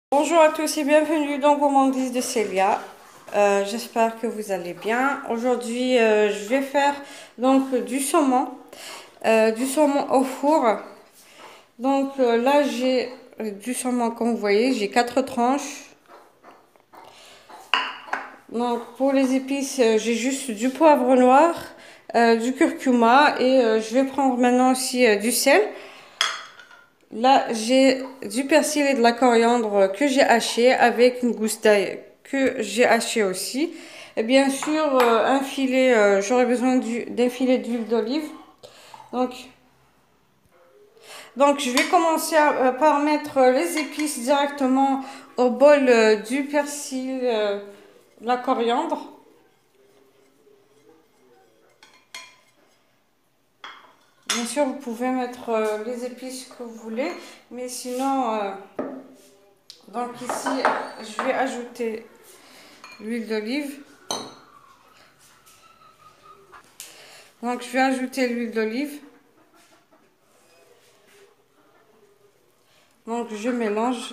Bonjour à tous et bienvenue dans Gourmandise de Célia. J'espère que vous allez bien. Aujourd'hui, je vais faire donc du saumon au four. Donc là, j'ai du saumon comme vous voyez, j'ai 4 tranches. Donc pour les épices, j'ai juste du poivre noir, du curcuma et je vais prendre maintenant aussi du sel. Là, j'ai du persil et de la coriandre que j'ai haché avec une gousse d'ail que j'ai haché aussi. Et bien sûr, un filet, j'aurais besoin d'un filet d'huile d'olive. Donc, donc, je vais commencer par mettre les épices directement au bol du persil, de la coriandre. Bien sûr, vous pouvez mettre les épices que vous voulez, mais sinon, donc ici, je vais ajouter l'huile d'olive. Donc je vais ajouter l'huile d'olive. Donc je mélange.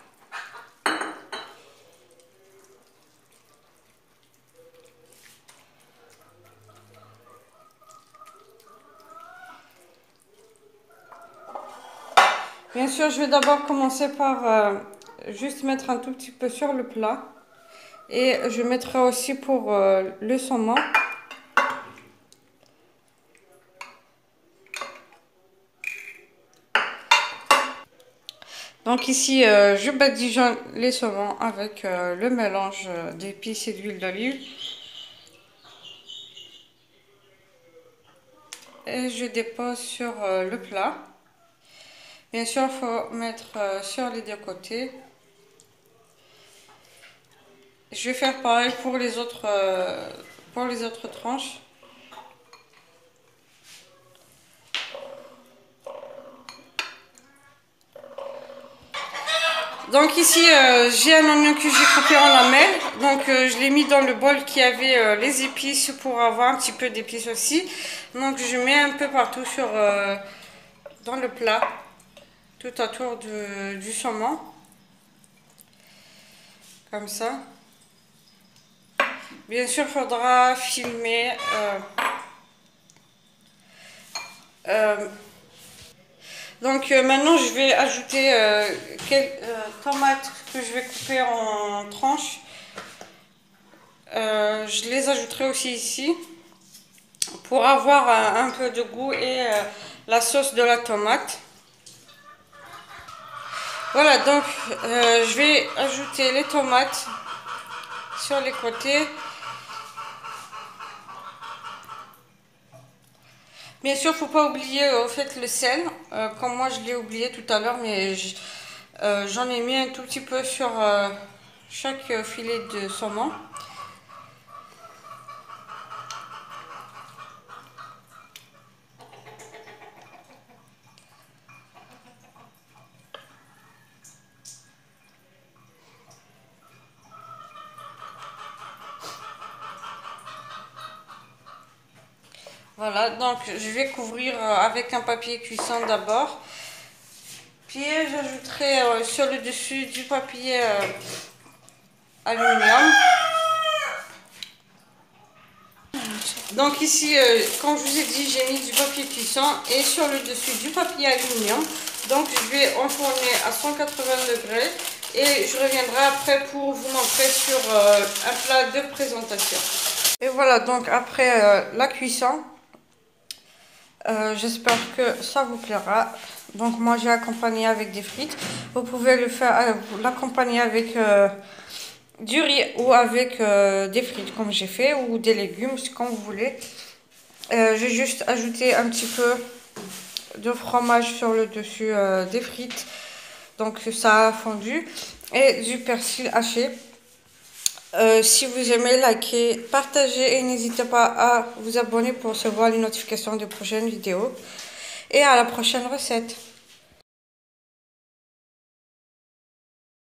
Bien sûr, je vais d'abord commencer par juste mettre un tout petit peu sur le plat. Et je mettrai aussi pour le saumon. Donc ici, je badigeonne les saumons avec le mélange d'épices et d'huile d'olive. Et je dépose sur le plat. Bien sûr, il faut mettre sur les deux côtés. Je vais faire pareil pour les autres tranches. Donc ici, j'ai un oignon que j'ai coupé en lamelles. Donc je l'ai mis dans le bol qui avait les épices pour avoir un petit peu d'épices aussi. Donc je mets un peu partout dans le plat, tout autour du saumon. Comme ça. Bien sûr, il faudra filmer. Donc maintenant, je vais ajouter quelques tomates que je vais couper en tranches. Je les ajouterai aussi ici pour avoir un peu de goût et la sauce de la tomate. Voilà, donc je vais ajouter les tomates sur les côtés. Bien sûr, il ne faut pas oublier au fait le sel, comme moi je l'ai oublié tout à l'heure, mais j'en ai mis un tout petit peu sur chaque filet de saumon. Voilà, donc je vais couvrir avec un papier cuisson d'abord. Puis j'ajouterai sur le dessus du papier aluminium. Donc ici, comme je vous ai dit, j'ai mis du papier cuisson et sur le dessus du papier aluminium. Donc je vais enfourner à 180 degrés et je reviendrai après pour vous montrer sur un plat de présentation. Et voilà, donc après la cuisson, j'espère que ça vous plaira. Donc moi j'ai accompagné avec des frites. Vous pouvez l'accompagner avec du riz ou avec des frites comme j'ai fait ou des légumes, c'est comme vous voulez. J'ai juste ajouté un petit peu de fromage sur le dessus des frites. Donc ça a fondu. Et du persil haché. Si vous aimez, likez, partagez et n'hésitez pas à vous abonner pour recevoir les notifications des prochaines vidéos. Et à la prochaine recette.